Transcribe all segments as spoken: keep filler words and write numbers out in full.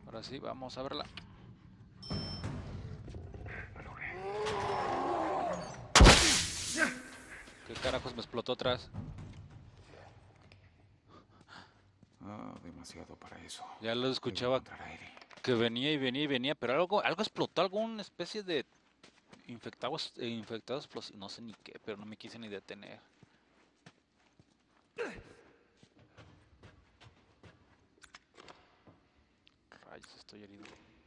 Ahora sí, vamos a verla. ¿Qué carajos me explotó atrás? Ah, demasiado para eso. Ya lo Debo escuchaba encontrar a Eddie. que venía y venía y venía, pero algo, algo explotó, alguna especie de infectados, eh, infectados explosivos, no sé ni qué, pero no me quise ni detener. Rayos, estoy herido.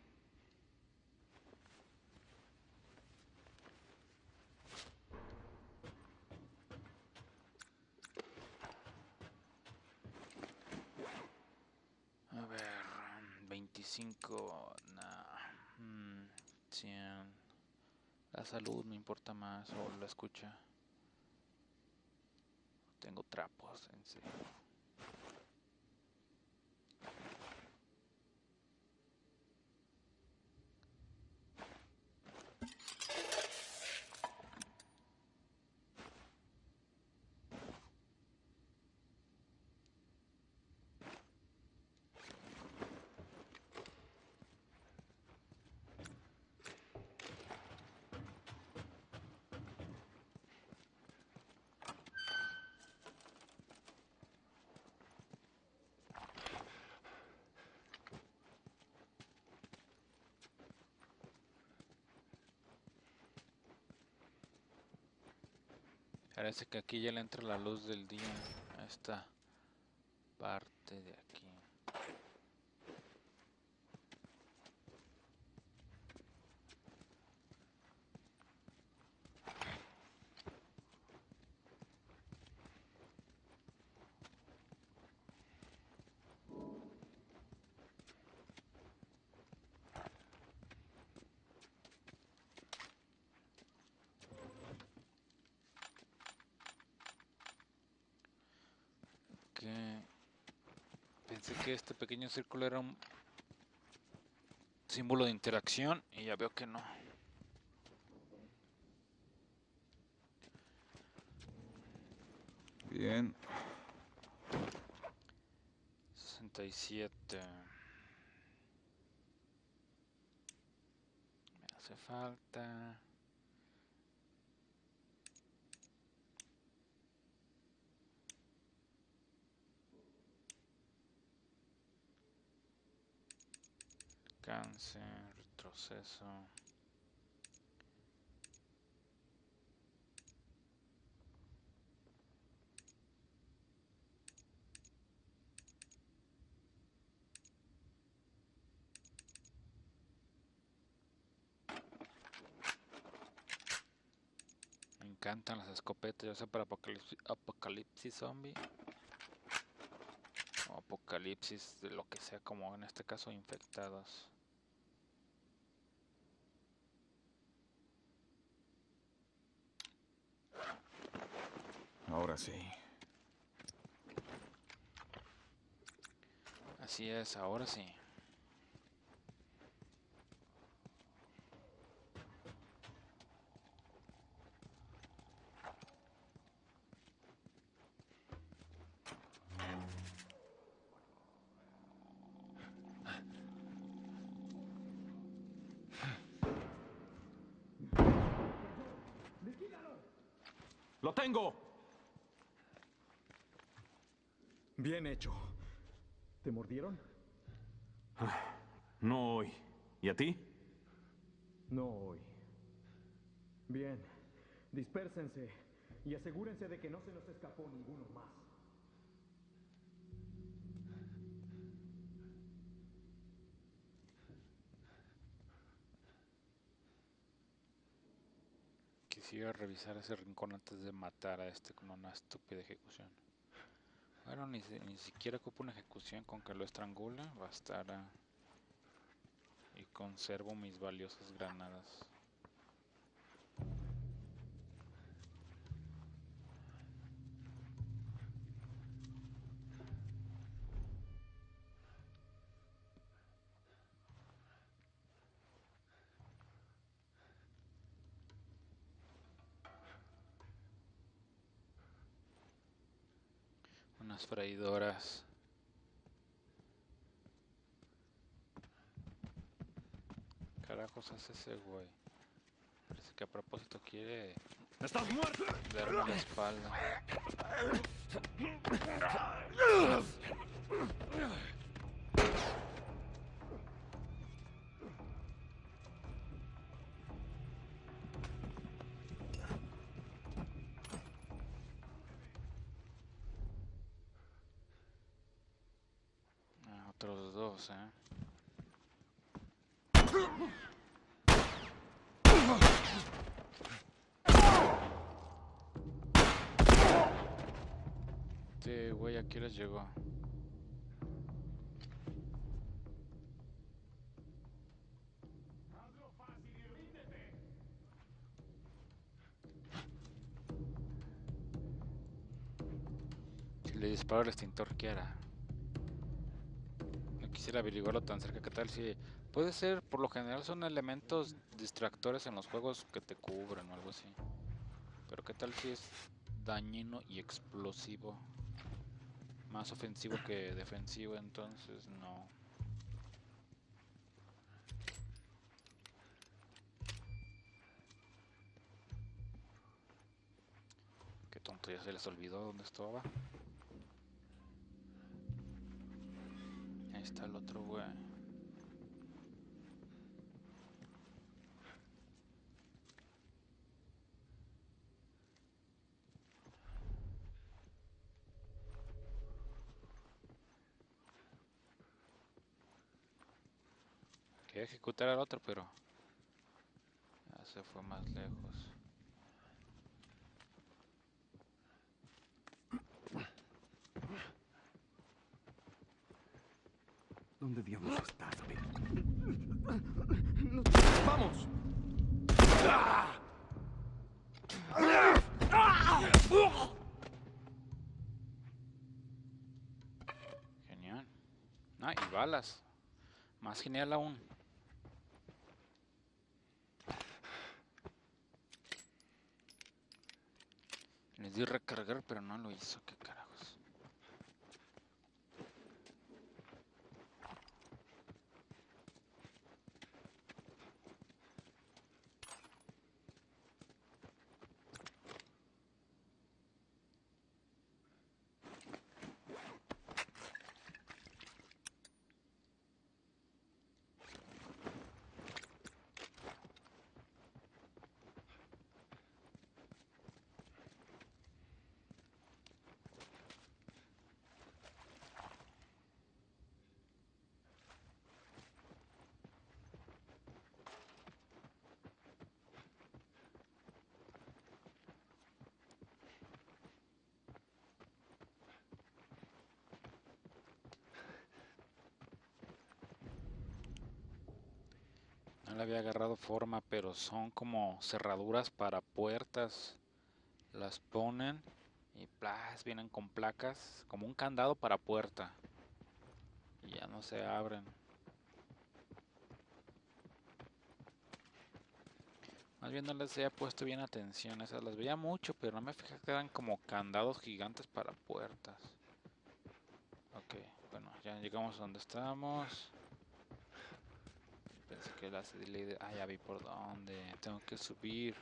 A ver, veinticinco, nah, mm, cien. La salud me importa más, o la escucha. Tengo trapos, en serio. Parece que aquí ya le entra la luz del día a esta parte de aquí. Que pensé que este pequeño círculo era un símbolo de interacción y ya veo que no. Bien. sesenta y siete. Me hace falta. Cáncer, retroceso. Me encantan las escopetas, ya sea para apocalipsis, apocalipsis zombie o apocalipsis de lo que sea, como en este caso infectados. Ahora sí. Así es, ahora sí. ¡Lo tengo! Bien hecho. ¿Te mordieron? No hoy. ¿Y a ti? No hoy. Bien. Dispérsense y asegúrense de que no se nos escapó ninguno más. Quisiera revisar ese rincón antes de matar a este con una estúpida ejecución. Bueno, ni, ni siquiera ocupo una ejecución, con que lo estrangule bastará. Y conservo mis valiosas granadas. Unas freidoras. carajos hace ese güey? Parece que a propósito quiere ¡Estás muerto! darme la espalda. Ah, otros dos, eh. Este güey, ¿a qué les llegó? Si le disparo el extintor, ¿qué hará? No quisiera averiguarlo tan cerca. ¿Qué tal si...? Puede ser, por lo general son elementos distractores en los juegos que te cubren o algo así. Pero ¿qué tal si es dañino y explosivo? Más ofensivo que defensivo, entonces no. Qué tonto, ya se les olvidó dónde estaba. Ahí está el otro güey. Quería ejecutar al otro, pero ya se fue más lejos. ¿Dónde diablos estás, amigo? ¡Vamos! Genial. Ah, y balas. Más genial aún. Les di recargar, pero no lo hizo. ¿Qué carajos? No le había agarrado forma, pero son como cerraduras para puertas. Las ponen y plas, vienen con placas, como un candado para puerta. Y ya no se abren. Más bien no les había puesto bien atención. Esas las veía mucho, pero no me fijé que eran como candados gigantes para puertas. Ok, bueno, ya llegamos a donde estábamos. Pensé que la C D L... Ah, ya vi por dónde. Tengo que subir.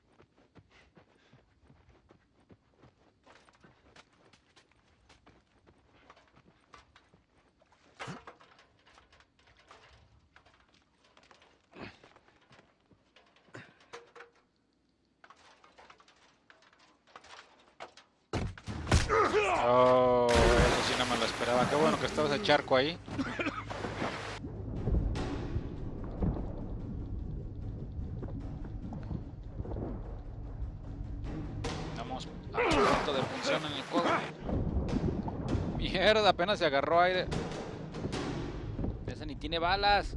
Oh, eso sí no me lo esperaba. Qué bueno que estaba ese charco ahí. Estamos a punto de función en el juego. Mierda, apenas se agarró aire. Ese ni tiene balas.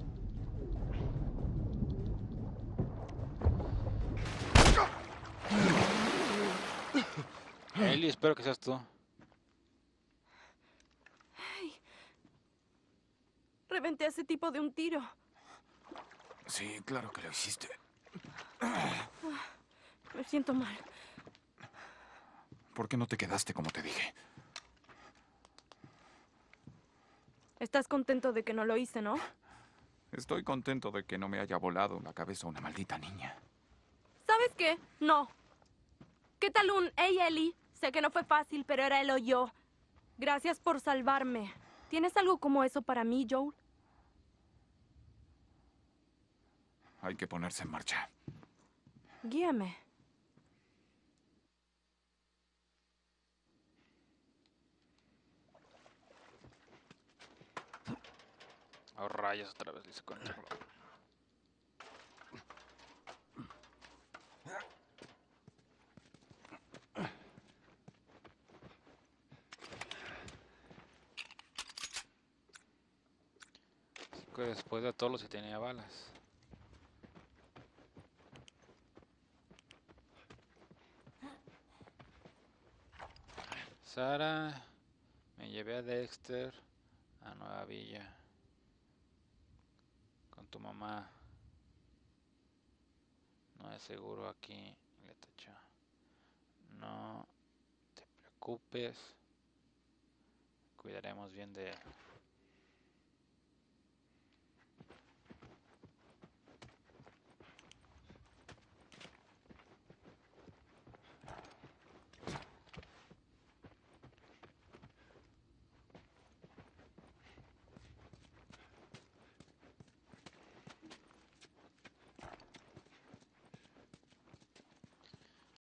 Eli, espero que seas tú. Reventé a ese tipo de un tiro. Sí, claro que lo hiciste. Me siento mal. ¿Por qué no te quedaste como te dije? ¿Estás contento de que no lo hice, no? Estoy contento de que no me haya volado la cabeza una maldita niña. ¿Sabes qué? No. ¿Qué tal un hey Ellie? Sé que no fue fácil, pero era él o yo. Gracias por salvarme. ¿Tienes algo como eso para mí, Joel? Hay que ponerse en marcha. Guíame. Oh, rayos, otra vez dice control. Que después de todo si tenía balas. Sara, me llevé a Dexter a Nueva Villa con tu mamá. No es seguro aquí, le tachó. No te preocupes, cuidaremos bien de él.